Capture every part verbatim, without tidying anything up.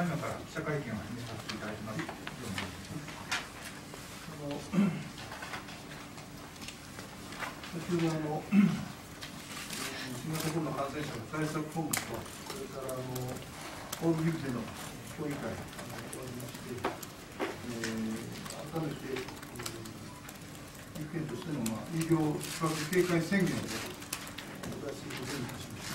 今から記者会見を始めさせていただきます。 あの先ほどあの新型コロナ感染者の対策本部と、それからあのオールビルでの協議会が終わりまして、えー、改めて、えー、岐阜県としての、まあ、医療逼迫警戒宣言を出すことにいたしました。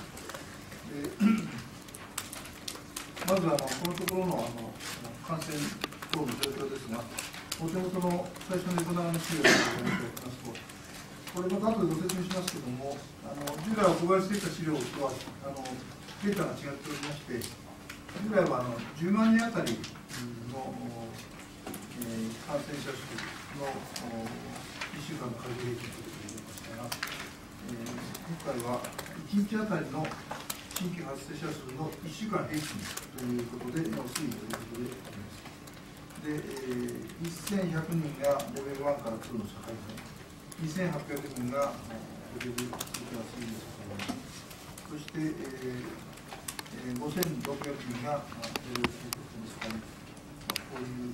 まずあのこのところのあの感染等の状況ですが、お手元の最初の横長の資料をご覧いただきますと、これまた後でご説明しますけれども、あの従来お配りしてきた資料とはあのデータが違っておりまして、従来はあのじゅうまんにんあたりの、えー、感染者数のいっしゅうかんの開示平均ということでありましたが、えー、今回はいちにちあたりの新規発生者数のいっしゅうかん平均ということでの推移ということであります。で、えー、せんひゃくにんがレベルワンからツーの社会面、にせんはっぴゃくにんがレベルツーからスリーの社会面、そして、えー、ごせんろっぴゃくにんがレベルツーの社会面、こういう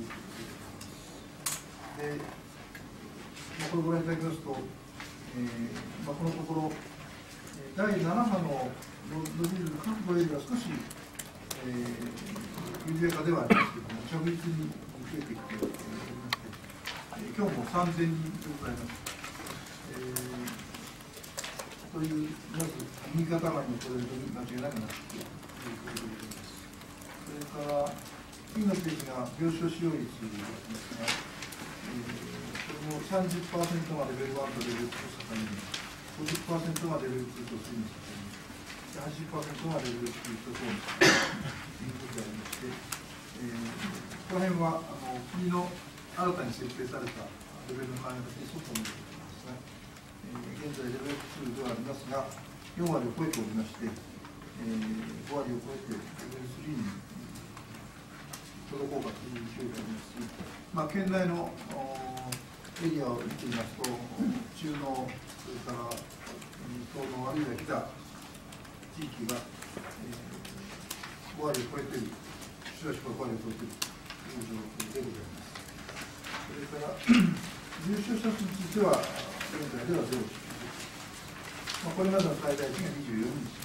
で、まあ、これをご覧いただきますと、えーまあ、このところ、だいなな波の伸びる覚悟よりは少し、えー、緩やかではありますけれども、着実に増えてきておりまして、えー、今日もさんぜんにんでございます。えー、という、まず、右肩上がりのトレンドに間違いなくなっているということでございます。それから、次のページが病床使用率ですが、えー、これも さんじゅっパーセント がレベルワンとレベルツーの境目、ごじゅっパーセント がレベルツーとスリーの境目、はちじゅっパーセント がレベルスリーとフォーということでありまして、えー、この辺はあの国の新たに設定されたレベルの考え方に沿ったものでございますが、えー、現在レベルツーではありますが、よんわりを超えておりまして、えー、ごわりを超えてレベルスリーに届こうかという勢いがありますし、まあ、県内のエリアを見てみますと、中濃、それから東濃、あるいは北地域が、えー、ごわりを超えている、しばしばごわりを超えているという状況でございます。それから、重症者数については、現在ではゼロです。まあ、これまでの最大値がにじゅうよんにち。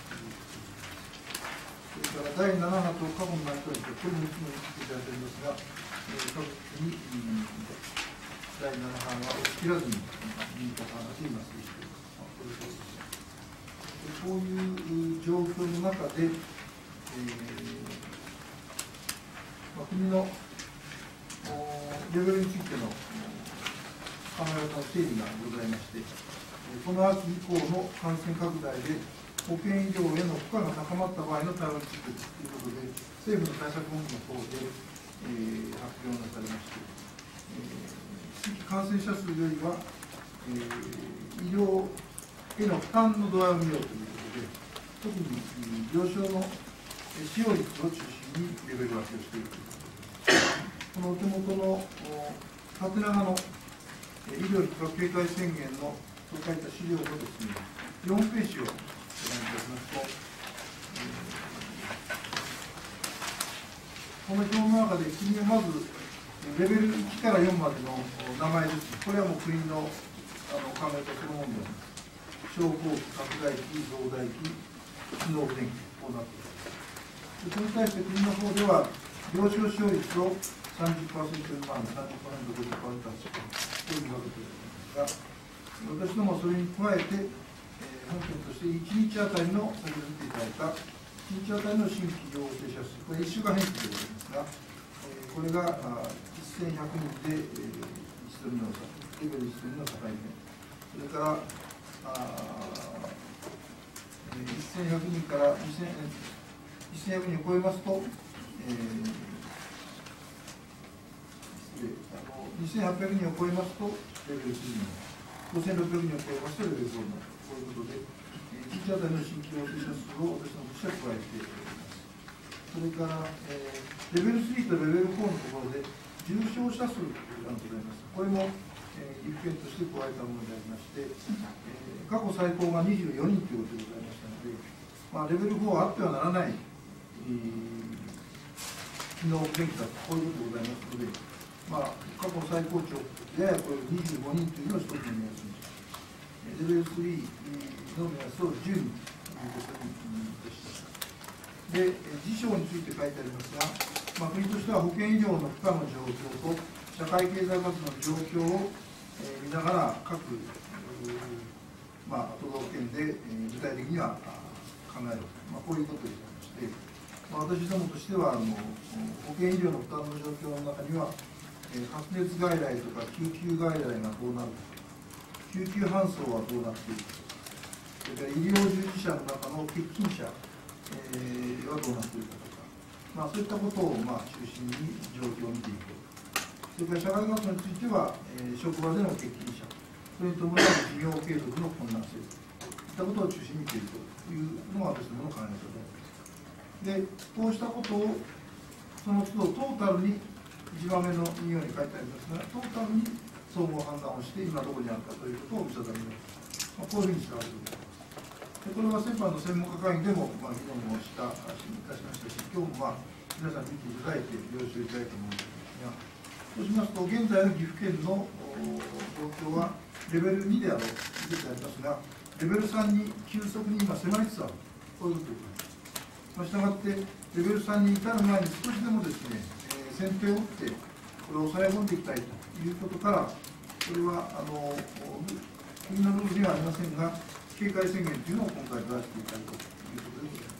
それからだいなな波と過去の内閣で、これもいつも言っていただいておりますが、えー、各地にだいなな波は起きらずに、右肩上がりに麻酔している。まあ、こういうことです。こういう状況の中で、えーまあ、国のレベルについての考え方の整理がございまして、この秋以降の感染拡大で保健医療への負荷が高まった場合の対応についてということで、政府の対策本部の方で、えー、発表がされまして、えー、新規感染者数よりは、えー、医療への負担の度合いを見ようということで、特に病床の使用率を中心にレベル分けをしているということです。このお手元の縦長の医療逼迫警戒宣言のと書いた資料のですね、よんページをご覧いただきますと、この表の中で国はまずレベルいちからよんまでの名前です。これはもう国のあの考え方そのものであります。小後期、拡大期、増大期、機能不全期、こうなっています。それに対して国の方では、病床使用率を さんじゅっパーセント 未満、さんじゅっパーセント、ごじゅっパーセント、こういうわけでありますが、私どもはそれに加えて、えー、本件としていちにちあたりの、先ほど見ていただいた、いちにちあたりの新規陽性者数、これいっしゅうかん平均でございますが、えー、これがせんひゃくにんで、えー、いちとにのレベルいちとにの境目、それからせんひゃくにんからにせんひゃくにんを超えますと、えー、にせんはっぴゃくにんを超えますと、レベルスリーになる、ごせんろっぴゃくにんを超えますと、レベルフォーになる、こういうことで、いちにちあたりの新規陽性者数を私のとしては加えております。それから、えー、レベルスリーとレベルフォーのところで、重症者数がございます。これも岐阜県として加えたものでありまして、えー、過去最高がにじゅうよにんということでございましたので、まあ、レベルフォーはあってはならない、えー、 機能不全機だと、こういうことでございますので、まあ、過去の最高値をやや超えるにじゅうごにんというのを一つの目安にし、レベルスリーの目安をじゅうにんということにいたしました。で、事象について書いてありますが、まあ、国としては保健医療の負荷の状況と社会経済活動の状況を、えー、見ながら各、まあ、都道府県で、えー、具体的には考える、まあ、こういうことでございまして、まあ、私どもとしてはあの保健医療の負担の状況の中には、えー、発熱外来とか救急外来がどうなるか、救急搬送はどうなっているか、それから医療従事者の中の欠勤者、えー、はどうなっているかとか、まあ、そういったことを、まあ、中心に状況を見ていく。それから社会活動については、えー、職場での欠勤者、それに伴う事業継続の困難性、そういったことを中心に見ているというのが私どもの考え方で、で、こうしたことを、その都度トータルに、いちばんめのに行に書いてありますが、トータルに総合判断をして、今どこにあるかということを見定める、まあ、こういうふうにしたわけでございます。でこれは先般の専門家会議でも、まあ、議論をした、いたしましたし、今日も、まあ、皆さん見ていただいて、了承いただいたものですが、そうしますと、現在の岐阜県の状況は、レベルにであろうということでありますが、レベルさんに急速に今、迫りつつある、こういうことでございます。したがって、レベルさんに至る前に少しでもですね、えー、先手を打って、これを抑え込んでいきたいということから、これはあの国のルールにはありませんが、警戒宣言というのを今回出していただくということでございます。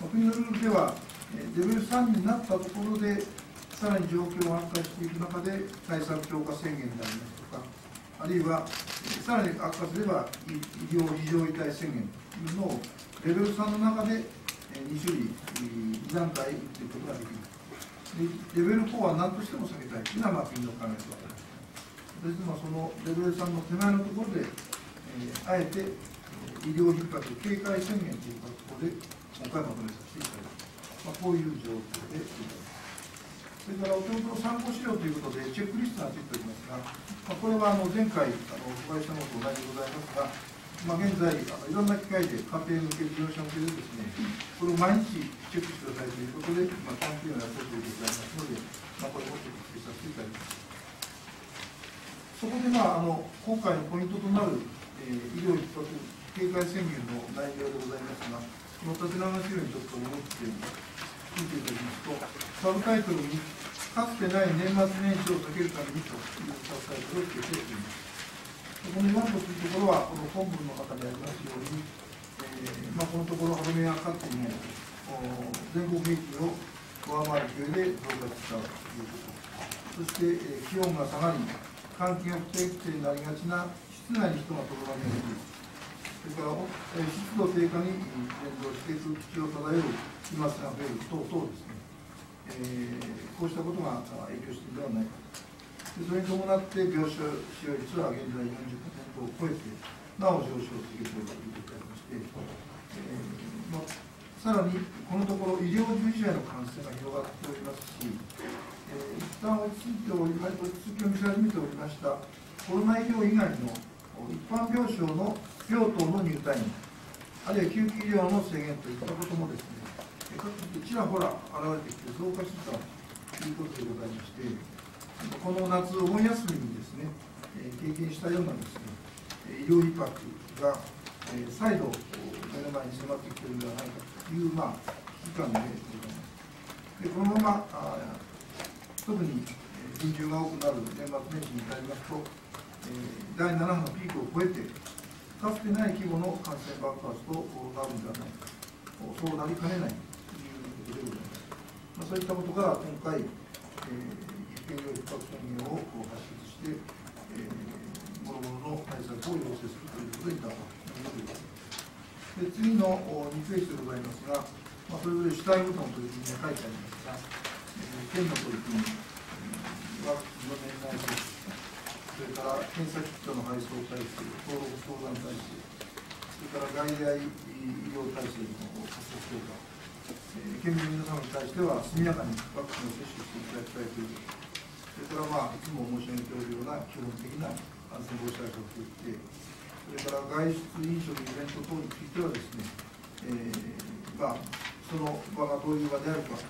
国のルールでは、レベルさんになったところで、さらに状況を悪化していく中で、対策強化宣言でありますとか、あるいは、さらに悪化すれば、医療非常事態宣言というのを、レベルさんの中でに種類、に段階打っていくことができる。レベルフォーは何としても避けたいというのは、まあ、国の考え方です。ですので、そのレベルさんの手前のところで、えー、あえて医療逼迫警戒宣言というところで、今回まとめさせていただきます。まあ、こういう状況でございます。それからお手元の参考資料ということで、チェックリストがついておりますが、まあ、これはあの前回あのお伺いしたものと同じでございますが、まあ、現在あの、いろんな機会で家庭向け、事業者向けでですね、これを毎日チェックしてくださいということで、まあ、キャンペーンをやっているということでございますので、まあ、これをチェックさせていただきます。そこで、まあ、あの今回のポイントとなる、えー、医療逼迫警戒宣言の内容でございますが、この縦長の資料にちょっと戻って見ていただきますと、サブタイトルに、かつてない年末年始を避けるためにというサブタイトルをつけております。このよんというところは、この本文の中でありますように、えーまあ、このところ、歯止めがかかっても、全国平均を上回る勢いで増加したということ、そして、えー、気温が下がり、換気が不適正になりがちな室内に人がとどまりやすい、それから、えー、湿度低下に連動して空気中を漂う飛沫が増える等々ですね、えー、こうしたことが影響しているのではないか。それに伴って病床使用率は現在 よんじゅっパーセント を超えて、なお上昇を続けているということでありまして、えーまあ、さらにこのところ、医療従事者への感染が広がっておりますし、えー、一旦落ち着いておりま落ち着きを見せ始めておりました、コロナ医療以外の一般病床の病棟の入退院、あるいは救急医療の制限といったこともですね、ちらほら現れてきて、増加してきたということでございまして、この夏、お盆休みにですね、えー、経験したようなですね、医療逼迫が、えー、再度、目の前に迫ってきているのではないかという、まあ、危機感でございます。でこのまま、あ特に人流が多くなる年末年始に至りますと、えー、だいなな波のピークを超えて、かつてない規模の感染爆発となるのではないか、そうなりかねないということでございます。まあ、そういったことから、今回、えー医療逼迫宣言を発出して、えー、もろもろの対策を要請するということになったということで、次のにページでございますが、まあ、それぞれ主体ごとの取り組みが書いてありますが、えー、県の取り組み、ワクチンの年内接種、それから検査キットの配送体制、登録相談体制、それから外来医療体制の加速強化、えー、県民の皆様に対しては速やかにワクチンを接種していただきたいということ。それから、まあ、いつも申し上げておるような基本的な感染防止対策をとって、それから外出、飲食、イベント等についてはですね、えーまあ、その場がどういう場であるか、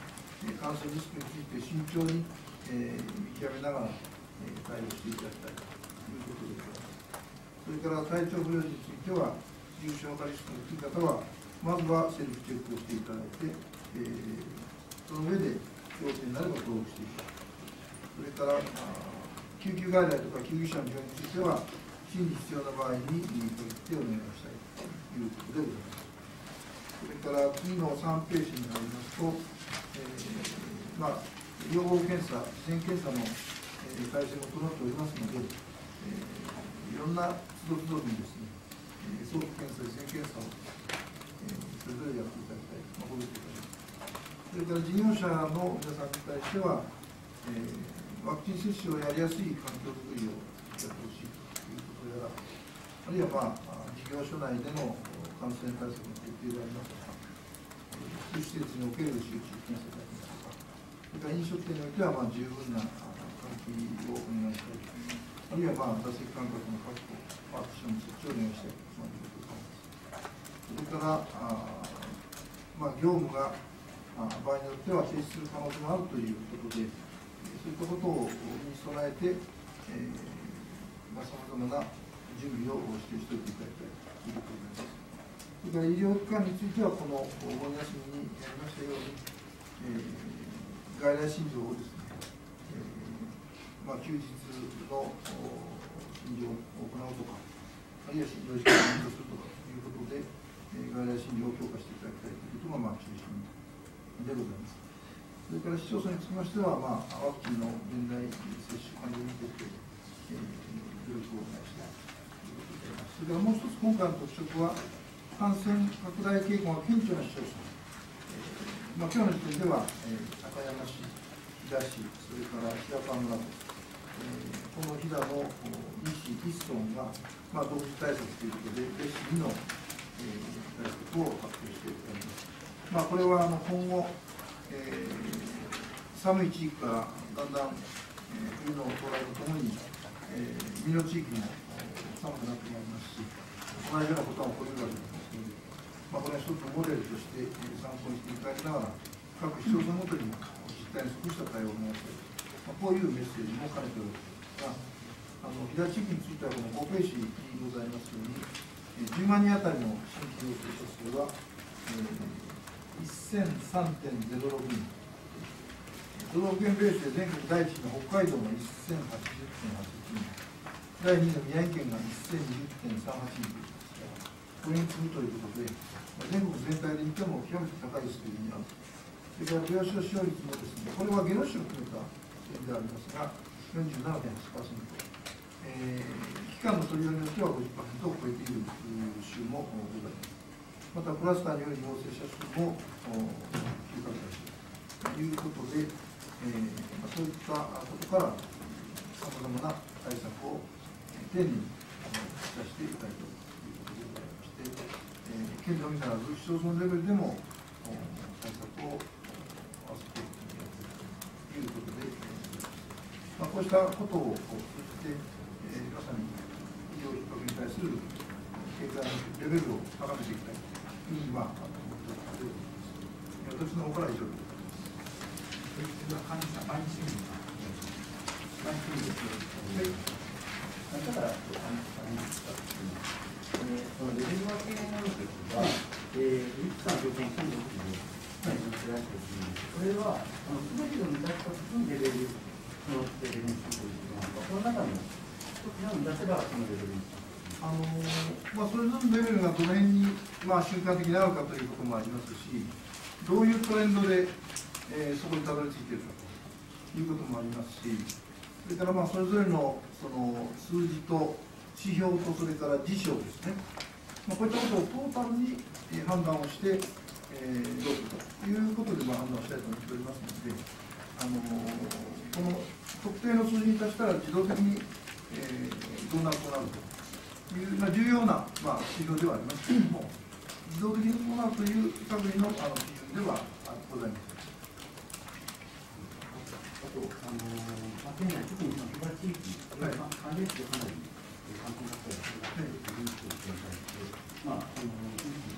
感染リスクについて慎重に、えー、見極めながら、えー、対応していただきたいということでございます。それから体調不良については、重症化リスクの低い方は、まずはセルフチェックをしていただいて、えー、その上で陽性になれば登録していただく。それから救急外来とか救急車の病院については、真に必要な場合に限ってお願いしたいということでございます。それから次のさんページになりますと、えーまあ、予防検査、事前検査の、えー、体制も整っておりますので、えー、いろんな都度都度にですね、えー、早期検査、事前検査を、えー、それぞれやっていただきたいと、まあ、ご理解いただきます。それから事業者の皆さんに対しては、えー、ワクチン接種をやりやすい環境づくりをやってほしいということやら、あるいは、まあ、事業所内での感染対策の徹底でありますとか、福祉施設における集中検査でありますとか、それから飲食店においては、まあ、十分な換気をお願いしたいと、あるいは、まあ、座席間隔の確保、パーティションの設置をお願いしたいということでございます。それから、あまあ、業務が場合によっては停止する可能性もあるということで、そういったことをに備えて、さまざ、まな準備をしてしておいていただきたいということでございます。それから医療機関については、このお盆休みにやりましたように、えー、外来診療をですね、えーまあ、休日の診療を行うとか、あるいは診療時間を延長するとかということで、えー、外来診療を強化していただきたいということが、まあ、中心でございます。それから市町村につきましては、まあ、ワクチンの年代接種完了に向けて、えー、努力をお願いしたいということでございます。それからもう一つ、今回の特色は、感染拡大傾向が顕著な市町村、えーまあ、今日の時点では、えー、高山市、飛騨市、それから白川村と、えー、この飛騨のに市いち村が、まあ、同時対策ということで、別市にの、えー、対策を発表しております。まあ、これはあの今後、えー、寒い地域からだんだん、えー、冬の到来とともに、えー、南の地域も寒くなってまいりますし、同じようなことが起こりうるわけですので、まあ、これは一つのモデルとして、えー、参考にしていただきながら、各市町村ごとにも実態に即した対応をお願いしたい、まあ、こういうメッセージも兼ねておりますが、あの飛騨地域については、このごページにございますように、えー、じゅうまんにんあたりの新規陽性者数は、えーせんさんてんゼロろくにん、都道府県ベースで全国第一の北海道がせんはちじゅってんはちいちにん、だいにいの宮城県がせんにじゅってんさんはちにんですから、これに次ぐということで、全国全体で見ても極めて高い数字になる。それから病床使用率もですね、これは下呂市を含めた点でありますが、よんじゅうななてんはちパーセント、えー、期間の取り寄りによっては ごじゅっパーセント を超えている州もございます。またクラスターによる陽性者数も急拡大しているということで、えーまあ、そういったことからさまざまな対策を丁寧に出していきたいということでございまして、えー、県のみならず市町村レベルでも対策を合わせていくということで、まあ、こうしたことを通じて、えー、まさに医療逼迫に対する経済レベルを高めていきたいに、まあ、私の方からは以上でございます。 それは管理者、毎日新聞が、毎日新聞です。だから、管理者っていうのは、そのレベル分け能力が、えー、いくつかの条件を組んでおくので、それは、すべてを満たしたときにレベルのレベルにするということなのか、この中の一つを満たせば、そのレベルにする。 あのまあ、それぞれのレベルがどの辺に、まあ、瞬間的にあるかということもありますし、どういうトレンドで、えー、そこにたどり着いているかということもありますし、それからまあそれぞれの、その数字と指標と、それから事象ですね、まあ、こういったことをトータルに判断をして、えー、どうするかということで、まあ、判断をしたいと思っておりますので、あのこの特定の数字に達したら自動的に、えー、どうなるとなると。いうまあ、重要な、まあ、指標ではありますけれども、自動的に行うという類のあの基準ではございます。 あと、あのまあ、県内、特にその飛騨地域、これは関連してかなり感染拡大が広がっているという状態で、まあ、あの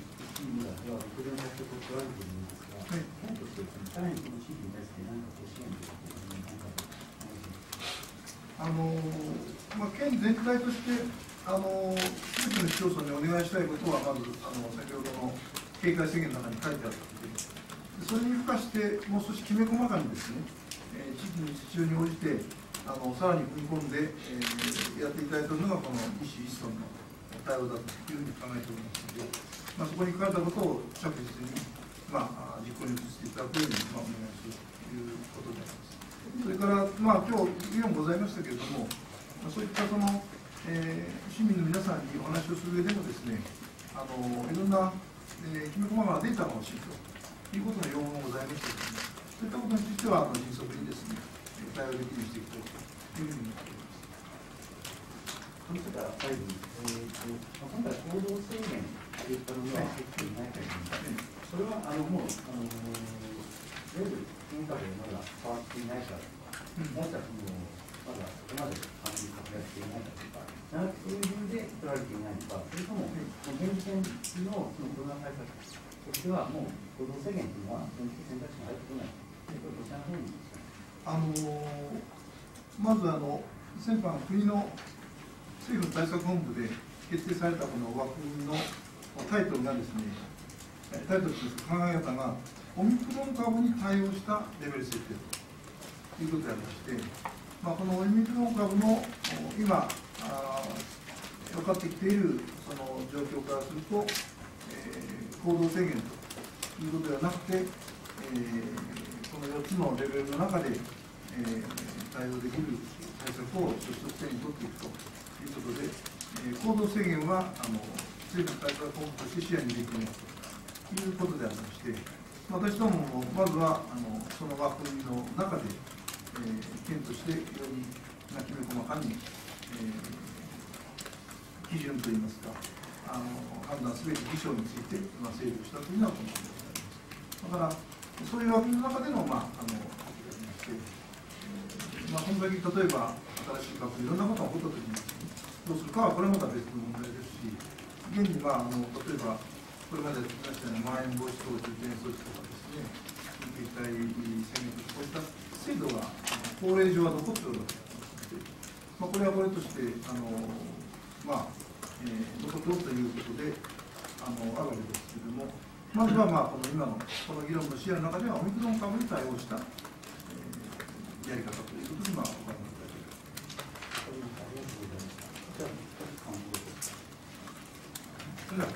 チームがろくじゅうひゃく取られているんですが、県としてさらにこの地域に対して何かご支援ということに何かあのまあ、県全体として、あのすべての市町村にお願いしたいことは、まずあの先ほどの警戒宣言の中に書いてあったことで、それに付加して、もう少しきめ細かにですね、えー、地域の必要に応じて、あのさらに踏み込んで、えー、やっていただいているのが、この医師・一村の対応だというふうに考えておりますので、まあ、そこに書かれたことを着実に、まあ、実行に移していただくように、まあ、お願いするということであります。それから、まあ、今日議論ございましたけれども、そういったその、えー、市民の皆さんにお話をする上でもですね、あのいろんな、えー、きめ細かなデータが欲しいということの要望もございましてですね、そういったことについては、あの迅速にですね、対応できるようにしていきたいというふうに思っております。 それから最後に、えーと、今回、行動制限といったものは入っていないと思います。それはあのもう、あのいわゆる変化でまだ変わっていないからとか、もしくはそのまだそこまで感じ拡大していないかとか、なんかそういう理由で取られていないのか、それとも、現時点のそのコロナ対策としては、もう行動制限というのは、本気選択肢に入ってこない、これ、どちらの方にですか。 あのまずあの、先般、国の政府の対策本部で決定されたこの枠組みのタイトルがですね、タイトルという考え方が、オミクロン株に対応したレベル設定ということでありまして、まあ、このオミクロン株の今、分かってきているその状況からすると、えー、行動制限ということではなくて、えー、このよっつのレベルの中で、えー、対応できる対策を一つ一つ手に取っていくということで、えー、行動制限はあの政府対策本部として視野に入れていますということでありまして、私どももまずはあのその枠組みの中で、えー、県としてよりきめ細かに、えー、基準といいますか、あの判断すべき事象について、まあ、整理をしたというのはこのことであります。だから、そういう枠組みの中での、まあ、あのことでありまして、えーまあ、この先、例えば新しい株、いろんなことが起こったときに、どうするかは、これまた別の問題ですし、現に、まあ、あの例えば、これまでやってきましたようなまん延防止等重点措置とかですね、緊急事態宣言とか、こういった制度が法令上は残っておるわけですので、まあ、これはこれとして、あのまあえー、残っておるということであのあるわけですけれども、まずは、まあ、この今のこの議論の視野の中では、オミクロン株に対応した、えー、やり方ということに、まあ、お考えいただきます。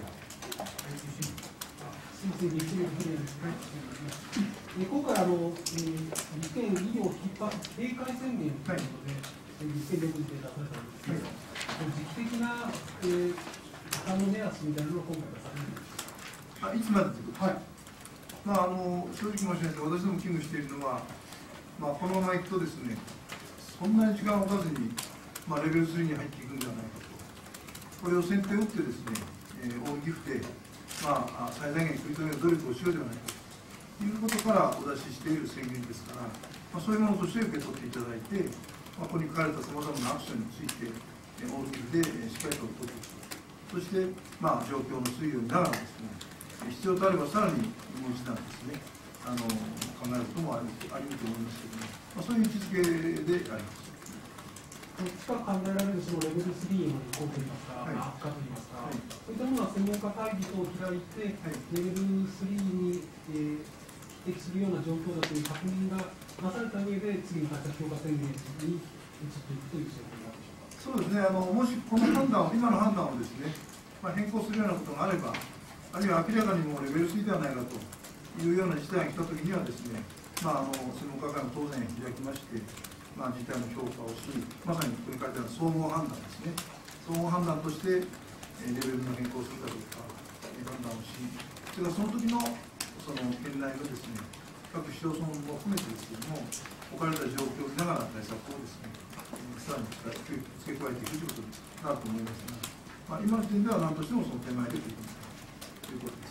すみません、立憲の今回あの、えー、立憲医療逼迫警戒宣言ということで、立憲独自で出されたんですけど、時期的な、えー、高の目安みたいなのを今回出されるんですか。 あ、いつまでということはい。まあ、あの正直申し上げて、私ども危惧しているのは、まあ、このままいくとですね、そんなに時間を置かずに、まあ、レベルスリーに入っていくんではないかと、これを先手を打ってですね、えー、大きくて、まあ、最大限食い止める努力をしようではないかということからお出ししている宣言ですから、まあ、そういうものとして受け取っていただいて、まあ、ここに書かれたさまざまなアクションについて、えー、大きくで、えー、しっかりと取っていくと、そして、まあ、状況の推移を見ながらですね、必要とあればさらにもう一段ですね、あの考えることもあるあり得ると思いますけれども、まあ、そういう位置づけであります。 どっちか考えられるそのレベルスリーまで移行といいますか、はい、悪化といいますか、はい、そういったものは専門家会議等を開いて、はい、レベルスリーに、えー、匹敵するような状況だという確認がなされた上で、次の対策強化宣言に移っていくという制度になるでしょうか。 そうですね、あのもしこの判断を、今の判断をですね、まあ、変更するようなことがあれば、あるいは明らかにもうレベルスリーではないかというような事態が来たときにはですね、まあ、あの専門家会も当然開きまして、まあ、事態の評価をし、まさにここに書いてある総合判断ですね、総合判断として、えー、レベルの変更をするかどうか、えー、判断をし、それからその時のその県内のですね、各市町村も含めてですけれども、置かれた状況を見ながら対策をですね、さらに付け加えていくということになると思いますが、まあ、今の時点では何としてもその手前で取り組むということです。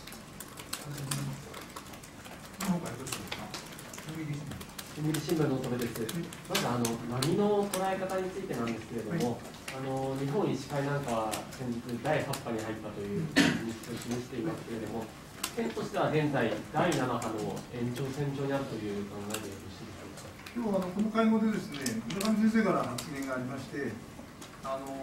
今回どうですか。 読売新聞の乙部です。まずあの波の捉え方についてなんですけれども、はい、あの日本医師会なんかは先日だいはち波に入ったという認識を示していますけれども、 線としては現在、だいなな波の延長線上にあるという考えでよろしいでしょうか。 今日はあのこの会合でですね、村上先生から発言がありまして、あの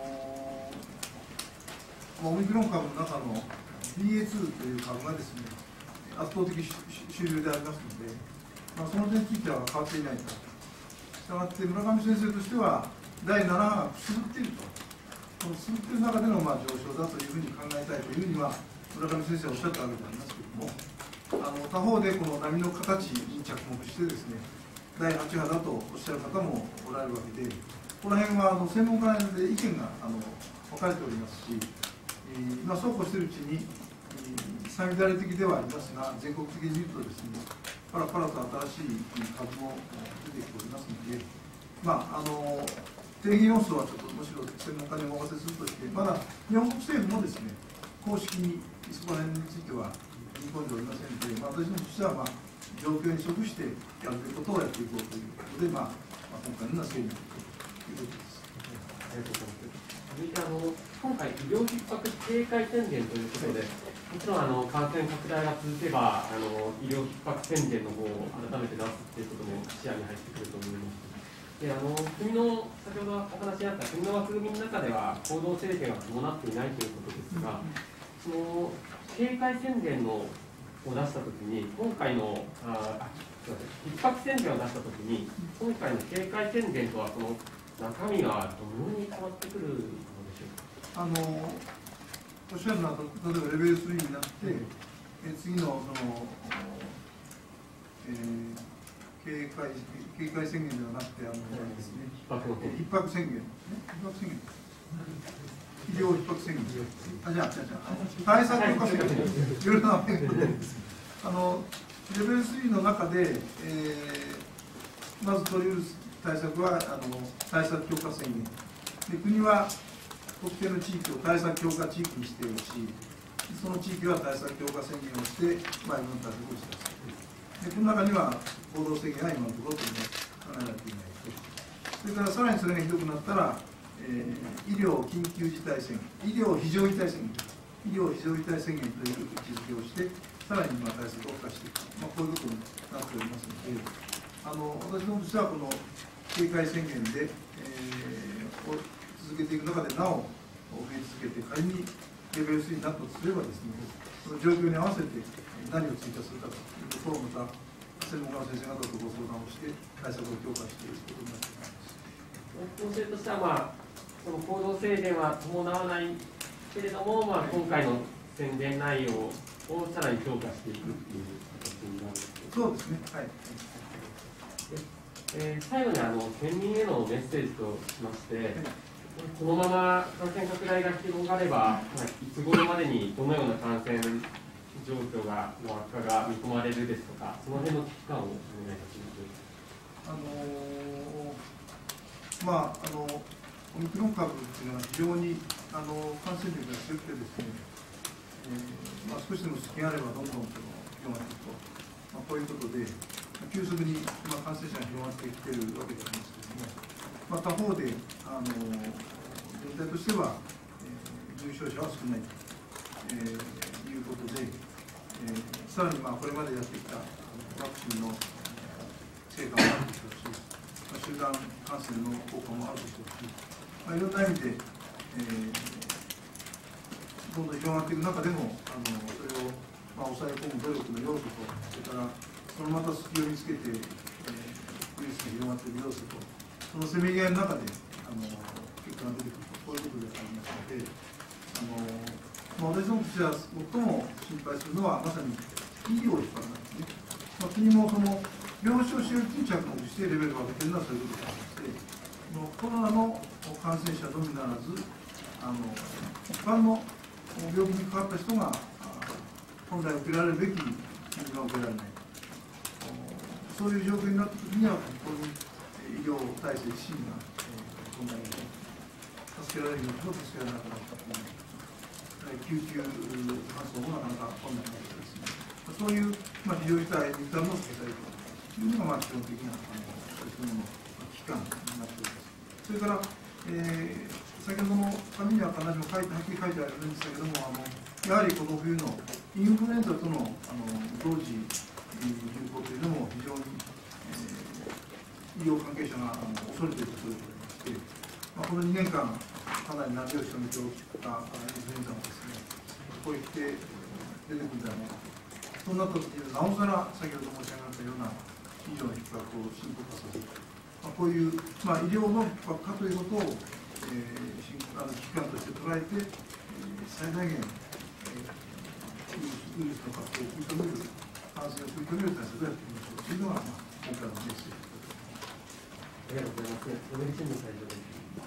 ー、オミクロン株の中の ビーエーツー という株がですね、圧倒的主流でありますので、まあ、その点については変わっていないと。したがって村上先生としては、だいなな波がくすぶっていると、このくすぶっている中でのまあ上昇だというふうに考えたいというふうには、村上先生はおっしゃったわけでありますけれども、あの他方でこの波の形に着目してですね、だいはち波だとおっしゃる方もおられるわけで、この辺はあの専門家で意見があの分かれておりますし、えーまあ、そうこうしているうちに、えー、さみだれ的ではありますが、全国的に見るとですね、パラパラと新しい株も出てきておりますので、まあ、あの定義要素はちょっとむしろ専門家にお任せするとして、まだ日本国政府もですね、公式にそこら辺については踏み込んでおりませんので、まあ、私どもとしては、まあ、状況に即してやるべきことをやっていこうということで、まあ、まあ、今回のような整理ということです。 ありがとうございます。続いてあの今回、医療逼迫警戒宣言ということで、もちろんあの感染拡大が続けばあの、医療逼迫宣言の方を改めて出すということも視野に入ってくると思います。であの国の先ほどお話にあった国の枠組みの中では、行動制限が伴っていないということですが、その警戒宣言のを出したときに、今回のあすみません、逼迫宣言を出したときに、今回の警戒宣言とはその中身がどのように変わってくるのでしょうか。 あのおっしゃるのは、例えばレベルスリーになって、え次のその、えー、警戒警戒宣言ではなくて、あのですね、逼迫宣言、逼迫宣言、医療逼迫宣言、あ、じゃあ、じゃあ、対策強化宣言、いろいろな名前です。あのレベルスリーの中で、えー、まず取り得る対策はあの対策強化宣言で、国は特定の地域を対策強化地域に指定をし、その地域は対策強化宣言をして、まあ、いろんな対策をしています。で、この中には行動制限は今のところというのは考えられていないと。それからさらにそれがひどくなったら、えー、医療緊急事態宣言、医療非常事態宣言、医療非常事態宣言という位置づけをして、さらに今対策を強化していく、まあ、こういうことになっておりますので、あの私どもとしてはこの警戒宣言で、えー、を続けていく中でなお増え続けて、仮にレベルスリーになったとすればですね、その状況に合わせて何を追加するかということをまた専門家の先生方とご相談をして対策を強化していくことになっています。 方針としては、まあ、その行動制限は伴わないけれども、まあ、今回の宣言内容をさらに強化していくという形になるんですけど。 そうですね。はい。 えー、最後にあの県民へのメッセージとしまして、はい、このまま感染拡大が広がれば、まあ、いつ頃までにどのような感染状況がの悪化が見込まれるですとか、その辺の危機感をお願いいたします。 あのー、まああのオミクロン株というのは非常にあの感染力が強くてですね、えーまあ、少しでも隙があればどんどんその広がっていくと、まあ、こういうことで急速に今感染者が広がってきているわけでありますけれども、まあ、他方であの全体としては、えー、重症者は少ないと、えー、いうことで、えー、さらにまあこれまでやってきたワクチンの成果もあるでしょうし、まあ、集団感染の効果もあるでしょうし、まあ、いろんな意味で、えー、どんどん広がっていく中でも、あのそれを、まあ、抑え込む努力の要素と、それからそのまた隙を見つけて、えー、ウイルスが広がっている要素と、そのせめぎ合いの中であの結果が出てくると、こういうことでありますので、あのまあ、私どもとしては最も心配するのは、まさに医療逼迫なんですね。まあ、国もその病床使用率に着目してレベルを上げているのはそういうことでありまして、コロナの感染者のみならず、あの一般の病気にかかった人が本来受けられるべき治療が受けられない、そういう状況になったときには、本当に医療体制自身が問題に助けられるように助けられなくなったという、救急搬送もなかなか困難になってですね、そういう、まあ、非常事態に至るのを避けたいというのが、まあ、基本的なあのそういうものの期間になっております。それから、えー、先ほどの紙には必ずしも書いてはっきり書いてあるんですけれども、あのやはりこの冬のインフルエンザとのあの同時流行というのも非常に、えー、医療関係者があの恐れているところでございまして、まあ、このにねんかん、かなり夏を潜めておったインフルエンザがですね、こういって出てくるんではないかと。そうなったときに、なおさら先ほど申し上げたような医療の逼迫を深刻化させる、まあ、こういう、まあ、医療の逼迫化ということを、えー、あの危機感として捉えて、えー、最大限、えーウイルスの活動を食い止める、感染を食い止める対策をやっていきましょうというのが、まあ、今回のメッセージです。 ありがとうございます。おめでとうございます。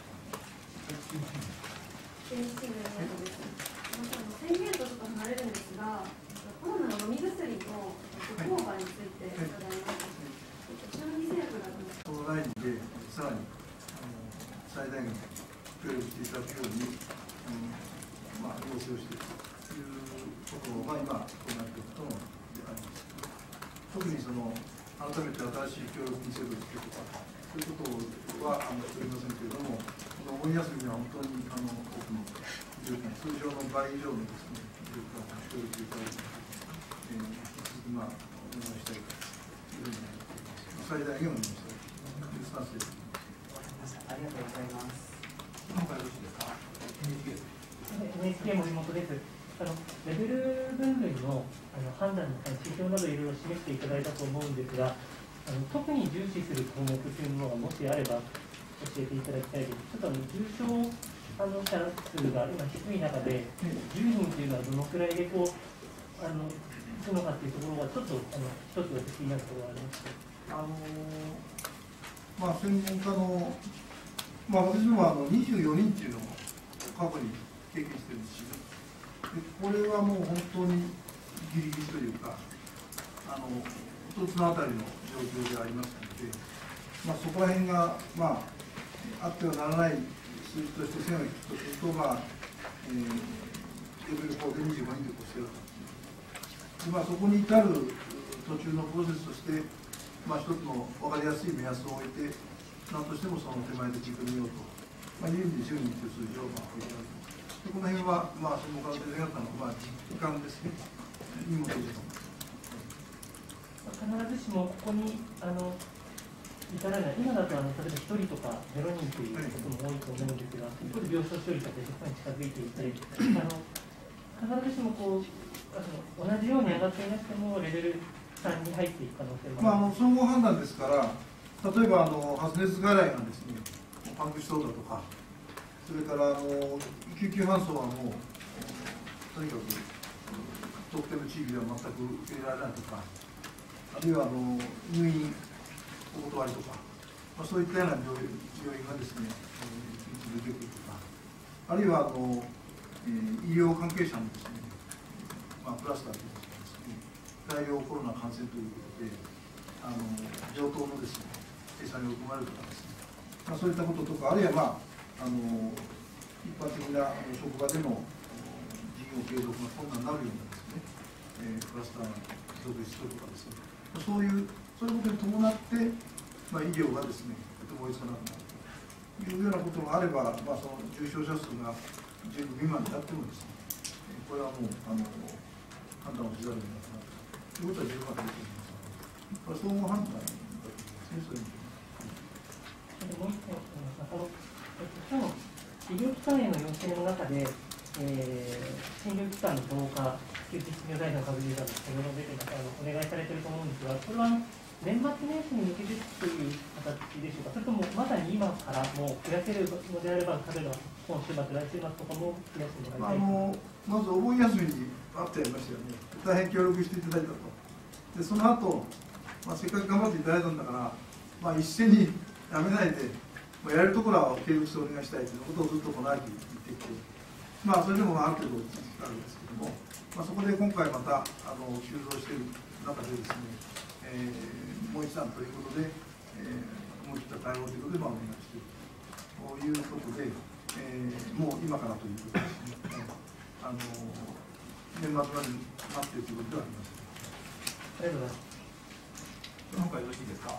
宣言とちょっと離れるんですが、コロナの飲み薬のゾコーバについて伺います。ちなみに政府がこのラインでさらにあの最大限協力していただくように、あのまあ、要請をしていくということが今、行っていくことであります。特にその改めて新しい協力制度をつけるとか、そういうことはあのしておりませんけれども、このお盆休みには本当にあの多くの医療機関、通常の倍以上のですね、医療機関を協力いただいて、えー、引き続き、まあ、お願いしたいというふうに思っています。最大限お願いしたいというスタンスです。 ありがとうございます。今回よろしいですか。 エヌエイチケー 森本です。あのレベル分類のあの判断の指標などいろいろ示していただいたと思うんですが、あの特に重視する項目というものがもしあれば教えていただきたいです。ちょっとあの重症あの者数が今低い中で、じゅうにんというのはどのくらいでこうあのいくのかというところがちょっとあの一つ気になるところがありまして。 あのまあ、専門家の、まあ、私どもはあのにじゅうよにんというのを過去に経験しているんですよ。でこれはもう本当にギリギリというか、あの一つのあたりの状況でありますので、まあ、そこら辺が、まあ、あってはならない数字として線を引くとすると、まあえー、レベルフォーでにじゅうごにんでこうしていると。でまあ、そこに至る途中のプロセスとして、まあ、一つの分かりやすい目安を置いて、何としてもその手前で聞いてみようと、まあ、いう意味でじゅうにんという数字をまあ置いてあると。でこの辺は、まあ、専門家の先生方の、まあ、実感ですね、にもといてと思います。 必ずしもここにあの至らない、今だとあの例えばひとりとかゼロにんということも多いと思うんですが、一方で病床処理とかでそこに近づいていて、あの必ずしもこうあの同じように上がっていなくても、レベルさんに入っていく可能性もある。 まあ、あの総合判断ですから、例えばあの発熱外来がですね、パンクしそうだとか、それからあの救急搬送はもう、とにかく特定の地域では全く受け入れられないとか、あるいはあの入院お断りとか、まあ、そういったような病院がですね、えー、出てくるとか、あるいはあの、えー、医療関係者のですね、まあ、クラスターというですね、大量コロナ感染ということで、あの上等のですね、閉鎖に含まれるとかですね、まあ、そういったこととか、あるいは、まあ、あの一般的な職場での事業継続が困難になるようなですね、えー、クラスターが続出するとかですね、そういう、そういうことに伴って、まあ、医療がですね、とても追いつかなくなるというようなことがあれば、まあ、その重症者数がじゅう未満であってもですね、これはもうあの判断をせざるを得なくなるということは十分あると思います。これは総合判断だと思いますね、そういう意味で。 もう一点、今日の医療機関への要請の中で、えー、診療機関の増加、救急診療体制の拡充など、先ほど出てました、あのお願いされていると思うんですが、これはあの年末年始に向けてという形でしょうか、それともまさに今からもう増やせるのであれば、例えば今週末、来週末とかも増やしてもらいたい。 あのまずお盆休みに会ってやりましたよね、大変協力していただいたと。でその後、まあせっかく頑張っていただいたんだから、まあ、一斉にやめないで、まあ、やれるところは継続してお願いしたいということをずっとこの秋言ってきて、まあ、それでもある程度落ち着いたんですけども、まあ、そこで今回またあの急増している中でですね、えー、もう一段ということで、えー、思い切った対応ということで、まあ、お願いしているということで、えー、もう今からということですね、あの年末まで待っているということではありません。 ありがとうございます。 その他よろしいですか。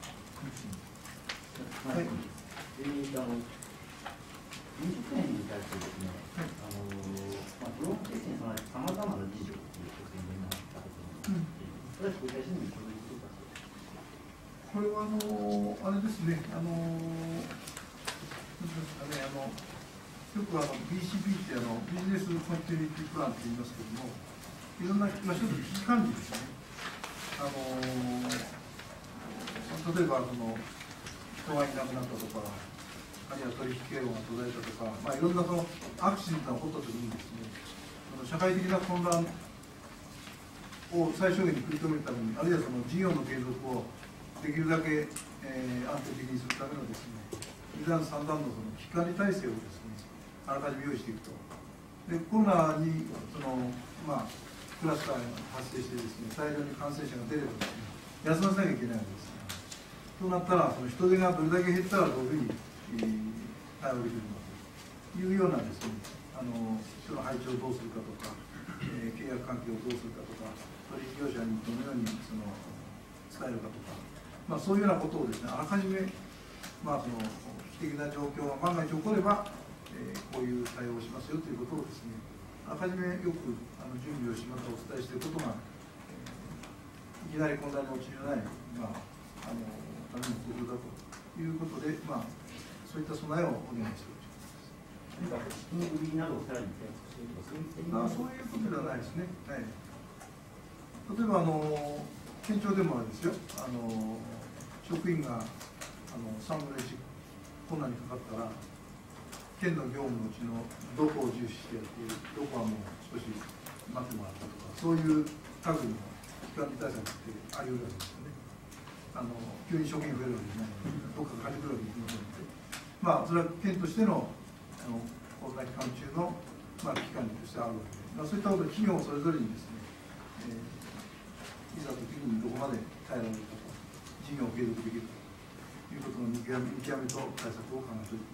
はい。えー、あの飲食店に対してですね、あのまあ、ブロック決済に備えてさまざまな事情というこれはあのあれですね、あのなんですかね、あのよくあの ビーシーピー ってあのビジネスコンティニティプランって言いますけども、いろんな、まあ、一つ危機管理ですね。あの例えばその人がいなくなったとか、あるいは取引経路が途絶えたとか、まあ、いろんなそのアクシデントが起こったときにですね、社会的な混乱を最小限に食い止めるために、あるいはその事業の継続をできるだけ、えー、安定的にするためのですね、二段三段のその危機管理体制をですね、あらかじめ用意していくと。で、コロナにそのまあクラスターが発生してですね、大量に感染者が出ればですね、休ませなきゃいけないわけです。となったら、その人手がどれだけ減ったらどういうふうに、えー、対応できるのかというようなですね、あの人の配置をどうするかとか、えー、契約関係をどうするかとか、取引業者にどのようにその伝えるかとか、まあ、そういうようなことをですね、あらかじめ、まあ、その危機的な状況が万が一起これば、えー、こういう対応をしますよということをですね、あらかじめよくあの準備をしまたお伝えしていることが、えー、いきなり混乱に陥らない、まあ、あのための工夫だということで、まあ、そういった備えをお願いしております。 資金繰りなどをさらに検討しているとか、 そういうことではないですね。はい、例えばあの県庁でもあれですよ、あの職員があのさんぶんのいち困難にかかったら、県の業務のうちのどこを重視してやっている、どこはもう少し待ってもらったとか、そういう類の危機管理対策ってあり得るわけですよね。あの急に職員増えるわけじゃないので、どっかが変えてくるわけにいきませんので、まあ、それは県としてのあのコロナ期間中の、まあ、危機管理としてあるわけで、まあ、そういったことで企業それぞれにですね、えー、いざという時にどこまで耐えられるかと、事業を継続できるかということの見極め、見極めと対策を考えており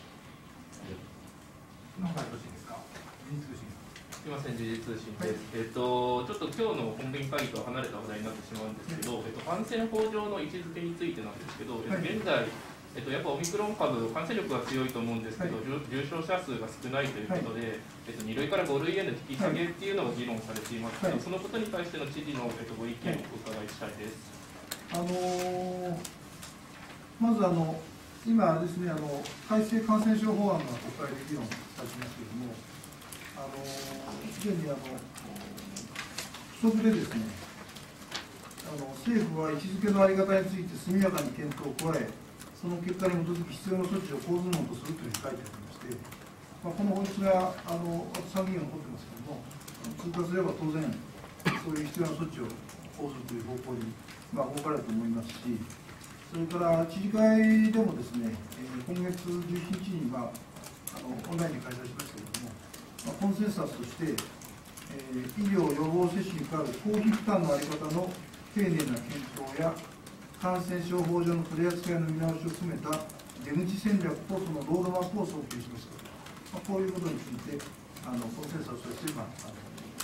ます。 何回よろしいですか。時事通信。 すみません、時事通信です。はい、えっと、ちょっと今日の本編会議とは離れた話題になってしまうんですけど、はい、えっと、感染法上の位置づけについてなんですけど、はい、現在、えっと、やっぱオミクロン株、感染力が強いと思うんですけど、はい、重症者数が少ないということで、はい、えっと、に類からご類への引き下げっていうのが議論されていますけど、はい、そのことに対しての知事の、えっと、ご意見をお伺いしたいです。 あのー、まずあの今ですね、あの改正感染症法案が国会で議論されていますけれども、あのすでにあの付則でですね、あの政府は位置づけの在り方について速やかに検討を加え、その結果に基づき必要な措置を講ずるものとするというふうに書いてありまして、まあ、この法律があの参議院が残ってますけれども、通過すれば当然、そういう必要な措置を講ずるという方向に、まあ、動かれると思いますし、それから知事会でもですね、えー、今月じゅうしちにちに、まあ、あのオンラインで開催しましたけれども、まあ、コンセンサスとして、えー、医療予防接種に関わる公費負担の在り方の丁寧な検討や、感染症法上の取り扱いの見直しを含めた出口戦略とそのロードマップを想定しました。まあ、こういうことについて、あのコンセンサスとして、まあ、あの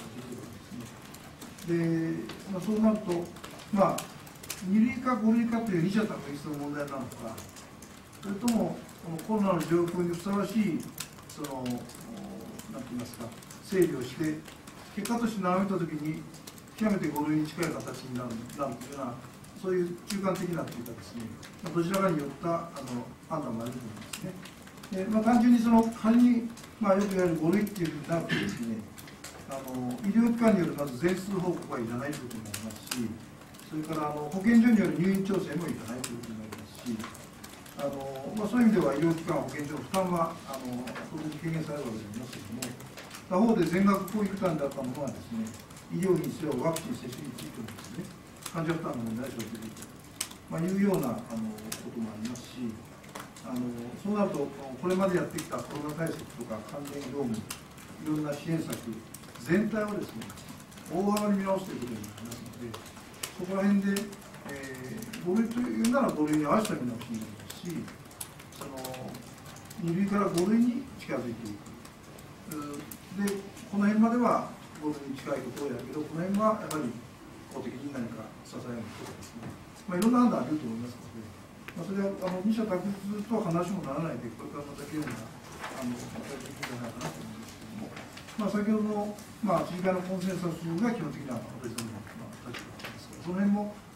で、まあ、そうなると、まあ、に類かご類かという二者択一の問題なのか、それともこのコロナの状況にふさわしい、その、なんて言いますか、整理をして、結果として並べたときに、極めてご類に近い形になるなるというような、そういう中間的なというかですね、まあ、どちらかによったあの判断があると思いますね。でまあ、単純にその仮に、まあ、よく言われるご類っていうふうになるとですね、あの医療機関によるまず全数報告はいらないということになりますし、それからあの保健所による入院調整もいらないということになりますし、あのまあ、そういう意味では医療機関、保健所の負担はあの当然軽減されるわけでありますけれども、他方で全額公費負担であったものがですね、医療にせよワクチン接種についてもですね、患者負担の問題が生じていると、まあ、いうようなあのこともありますし、あのそうなると、これまでやってきたコロナ対策とか関連業務、いろんな支援策全体をですね、大幅に見直すということになりますので、そこら辺で、えー、ご類というならご類に合わせた見直しになりますし、そのに類からご類に近づいていく。で、この辺まではご類に近いところをやるけど、この辺はやはり公的に何か支えるとかですね、まあ、いろんな判断あると思いますので、まあ、それはあの二者択一とは話もならないで、これからまた議論があのまたできるんじゃないかなと思うんですけども、まあ、先ほどの、まあ、知事会のコンセンサスが基本的な私どもの立場なんですけど、その辺も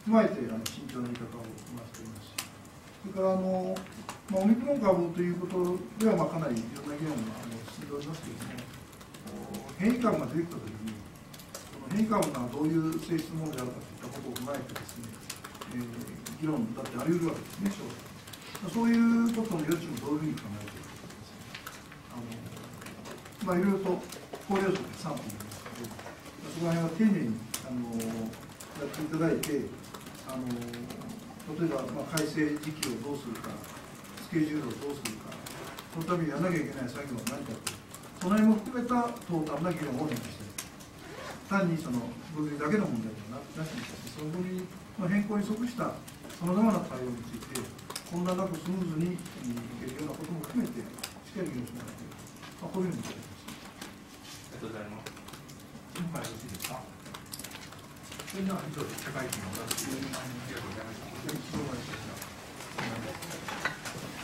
踏まえてあの慎重な言い方を回しておりますし、それからあの、まあ、オミクロン株ということでは、まあ、かなりいろんな議論があの進んでおりますけれども、変異株が出てきたときに、その変異株がどういう性質のものであるかといったことを踏まえてですね、えー、議論だってあり得るわけですね、将来。そういうことの余地もどういうふうに考えているかですね、あのまあ、いろいろと考慮則で賛否になりますけど、そこら辺は丁寧にあのやっていただいて、あの例えば、まあ、改正時期をどうするか、スケジュールをどうするか、そのためにやらなきゃいけない作業は何かという、その辺も含めたトータルな議論を変化している。単にその分類だけの問題ではなしにして、その分類の変更に即したさまざまな対応について、混乱なくスムーズにいけるようなことも含めて、しっかり議論してもらっている、まあ、こういうふうに考えています。 ありがとうございます。 今回よろしいですか。それでは以上で記者会見を終わらせていただきます。ありがとうございました。